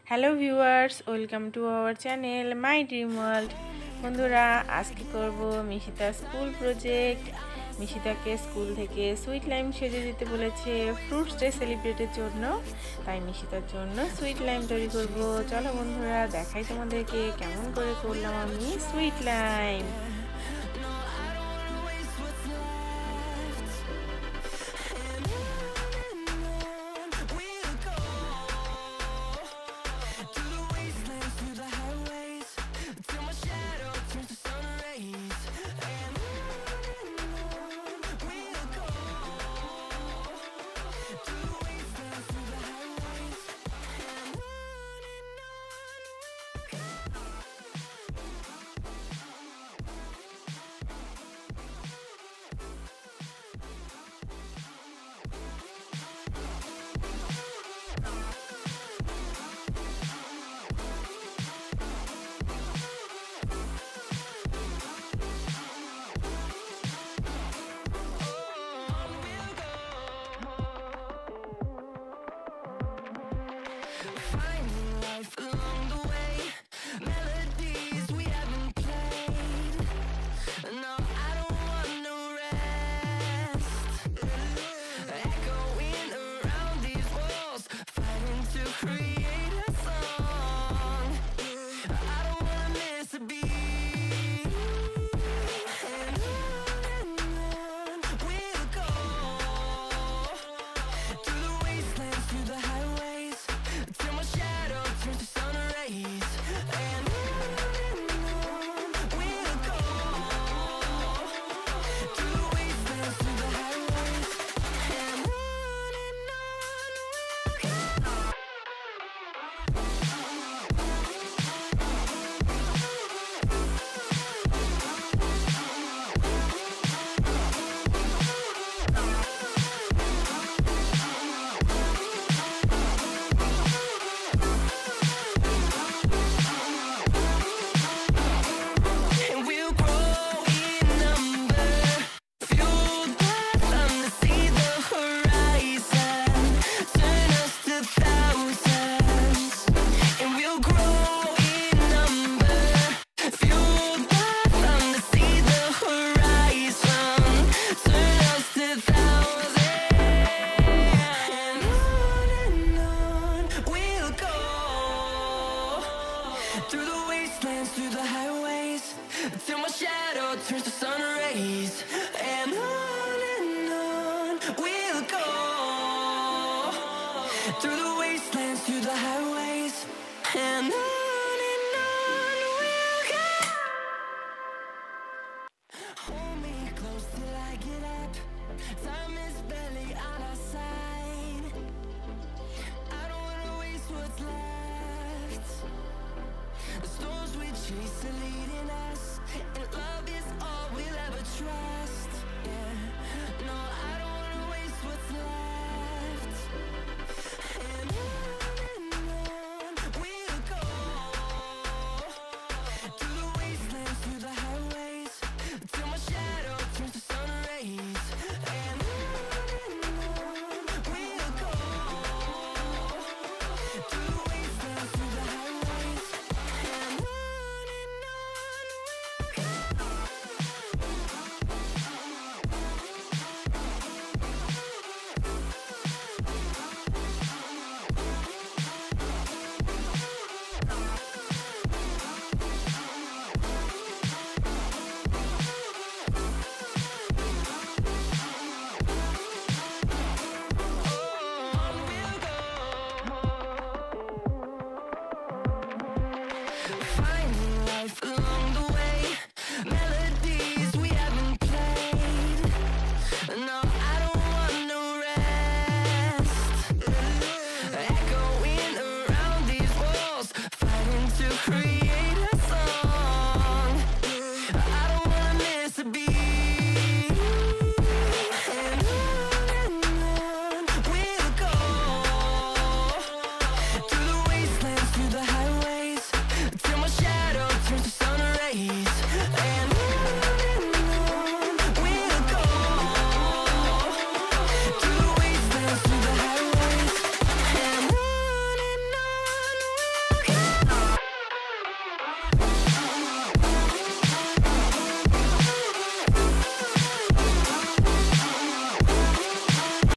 Hello viewers, welcome to our channel my dream world. বন্ধুরা, আজকে করব মিশিতা স্কুল প্রজেক্ট। মিশিতাকে স্কুল থেকে সুইট লাইম সেজে দিতে বলেছে ফ্রুটস ডে সেলিব্রেটের জন্য, তাই মিশিতার জন্য সুইট লাইম তৈরি করব। চলো বন্ধুরা, দেখাই তোমাদেরকে কেমন করে করলাম আমি sweet lime. Finding life along the way, melodies we haven't played. No, I don't want no rest. Echoing around these walls, fighting to create a song. I don't wanna miss a beat. And on we'll go, through the wastelands, through the highways, till my shadow turns to sun rays. And on we'll go, through the wastelands, through the highways, and on we'll go. And we'll grow in number, fueled by them to see the horizon, turn us to thousands. And we'll grow in number, fueled by them to see the horizon, turn us to thousands. And on we'll go, through the wastelands, through the highways, till my shadow turns to sun rays. And on we'll go, through the wastelands, through the highways, and on we'll go. Hold me close till I get up, time is barely on our side. I don't wanna waste what's left. The storms we chase are leading